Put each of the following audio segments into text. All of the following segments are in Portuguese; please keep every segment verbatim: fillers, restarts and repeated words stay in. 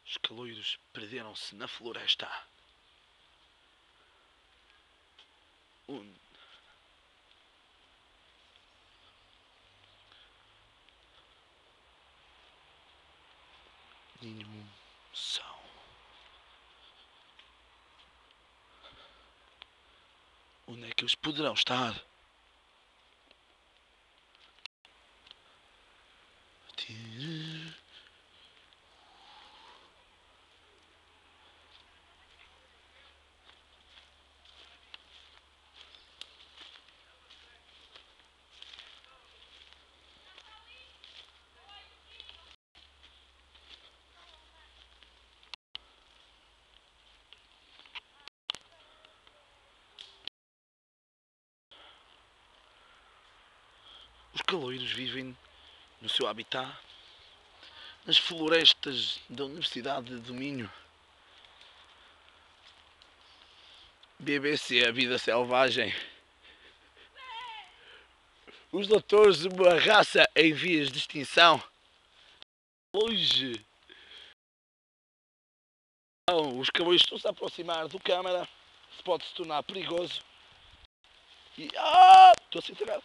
Os caloiros perderam-se na floresta. Um... Nenhum som. Onde é que eles poderão estar? Os caloiros vivem no seu habitat nas florestas da Universidade do Minho. B B C, a vida selvagem. Os doutores de uma raça em vias de extinção. Hoje. Os caloiros estão-se a aproximar do câmara. Se pode se tornar perigoso. E. Ah! Estou a ser tirado.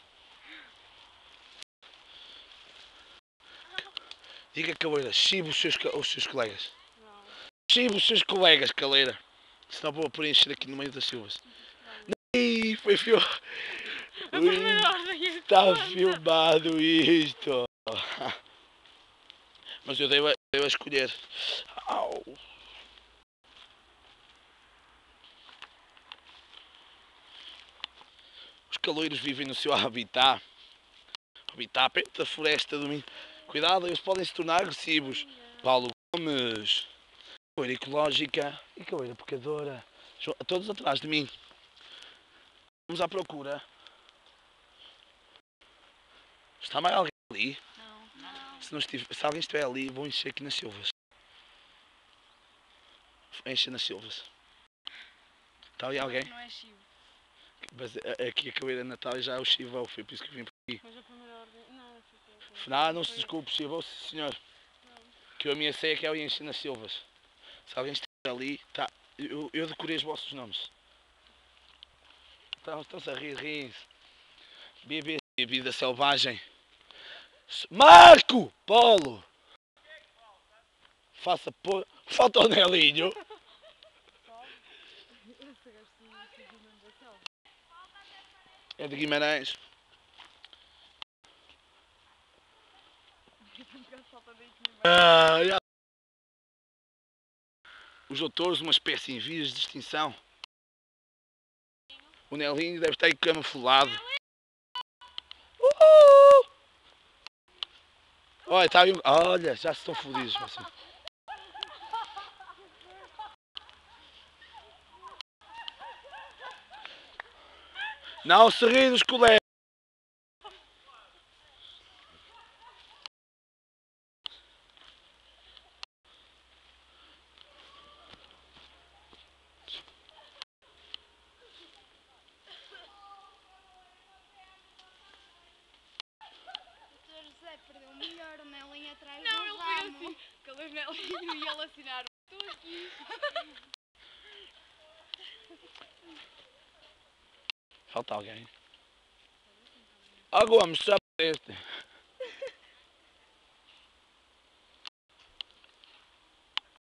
Diga, caleira, chive os seus, os seus colegas. Não. Chive os seus colegas, caleira. Senão vou preencher aqui no meio das silvas. Não, foi fio. Está filmado isto. Mas eu dei a, dei a escolher. Au. Os caloiros vivem no seu habitat. Habitat perto da floresta do Minho. Cuidado, eles podem se tornar agressivos. Paulo Gomes. Caloira ecológica e caloira pecadora. Todos atrás de mim. Vamos à procura. Está mais alguém ali? Não, não. Se, não estiver, se alguém estiver ali, vou encher aqui nas silvas. Enche nas silvas. Está ali alguém? Não é Chivo. Mas aqui a caloira Natal já é o Chivão, foi por isso que eu vim por aqui. Mas a primeira ordem. Não, fica. Não, não se desculpe, Chivão, senhor. Não. Que eu ameacei é que ela ia encher nas silvas. Se alguém estiver ali, tá. Eu, eu decorei os vossos nomes. Então, estão-se a rir, riem-se. B B C, vida selvagem. Marco! Polo! Faça por. Falta o Nelinho! É de Guimarães. Ah, já. Os doutores, uma espécie em vias de extinção. O Nelinho deve estar aí camuflado. Uhul! Olha, está aí um... Olha, já se estão fodidos. Assim. Não se ri dos colegas. doutor José perdeu o melhor, o Nelinho atrás não, do ele ramo. Assim, aquele Nelinho e ele assinar. Estou aqui. Falta alguém. Ah, Gomes, já este.